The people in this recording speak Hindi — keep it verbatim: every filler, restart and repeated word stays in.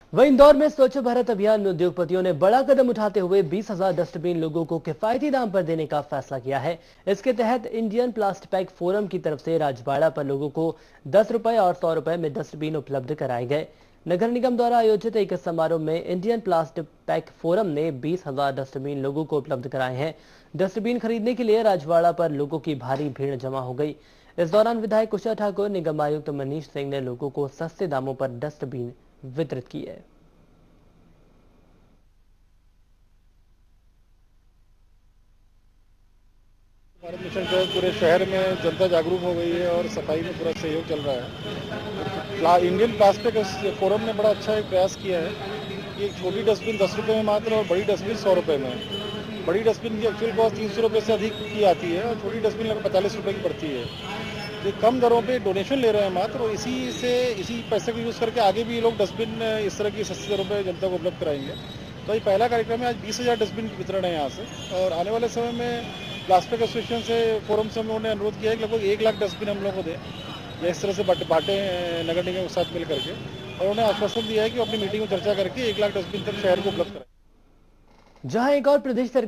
वहीं इंदौर में स्वच्छ भारत अभियान में उद्योगपतियों ने बड़ा कदम उठाते हुए बीस हजार डस्टबिन लोगों को किफायती दाम पर देने का फैसला किया है। इसके तहत इंडियन प्लास्टिक पैक फोरम की तरफ से राजबाड़ा पर लोगों को दस रुपए और सौ रुपए में डस्टबिन उपलब्ध कराए गए। नगर निगम द्वारा आयोजित एक समारोह में इंडियन प्लास्टिक पैक फोरम ने बीस हजार डस्टबिन लोगों को उपलब्ध कराए हैं। डस्टबिन खरीदने के लिए राजबाड़ा पर लोगों की भारी भीड़ जमा हो गई। इस दौरान विधायक कुशा ठाकुर, निगम आयुक्त मनीष सिंह ने लोगों को सस्ते दामों पर डस्टबिन वितरित किए। भारत मिशन के तहत पूरे शहर में जनता जागरूक हो गई है और सफाई में पूरा सहयोग चल रहा है। इंडियन प्लास्टिक फोरम ने बड़ा अच्छा एक प्रयास किया है कि एक छोटी डस्टबिन दस रुपये में मात्र और बड़ी डस्टबिन सौ रुपये में। बड़ी डस्टबिन की एक्चुअल कॉस्ट तीन सौ रुपये से अधिक की आती है और छोटी डस्टबिन लगभग पचालीस रुपये की पड़ती है। ये कम दरों पे डोनेशन ले रहे हैं मात्र, और इसी से इसी पैसे को यूज़ करके आगे भी ये लोग डस्टबिन इस तरह की सस्ती दरों पे जनता को उपलब्ध कराएंगे। तो ये पहला कार्यक्रम है। आज बीस हज़ार डस्टबिन वितरण है यहाँ से, और आने वाले समय में प्लास्टिक एसोसिएशन से फोरम से हम लोगों ने अनुरोध किया है कि लगभग एक लाख डस्टबिन हम लोग को दें, या इस तरह से बांटे नगर निगम के साथ मिल करके, और उन्होंने आश्वासन दिया है कि अपनी मीटिंग में चर्चा करके एक लाख डस्टबिन तक शहर को उपलब्ध कराएं। जहां एक और प्रदेश